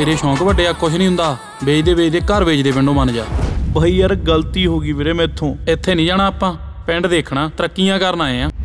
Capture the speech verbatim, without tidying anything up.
ਤੇਰੇ ਸ਼ੌਂਕ ਵੱਡੇ ਆ, ਕੁਛ ਨਹੀਂ ਹੁੰਦਾ। ਵੇਚਦੇ ਵੇਚਦੇ ਘਰ ਵੇਚਦੇ ਪਿੰਡੋਂ ਮੰਨ ਜਾ। ਬਾਈ ਯਾਰ ਗਲਤੀ ਹੋ ਗਈ ਵੀਰੇ ਮੈਥੋਂ। ਇੱਥੇ ਨਹੀਂ ਜਾਣਾ ਆਪਾਂ, ਪਿੰਡ ਦੇਖਣਾ, ਤਰੱਕੀਆਂ ਕਰਨ ਆਏ ਆ।